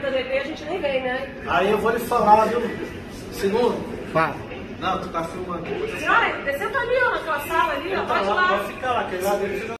da DP, a gente nem vem, né? Aí eu vou lhe falar, viu? Segundo. Fala. Não, tu tá filmando. Senhora, senta ali, ó, naquela sala ali, ó, pode ir lá. Pode ficar lá, que lá dele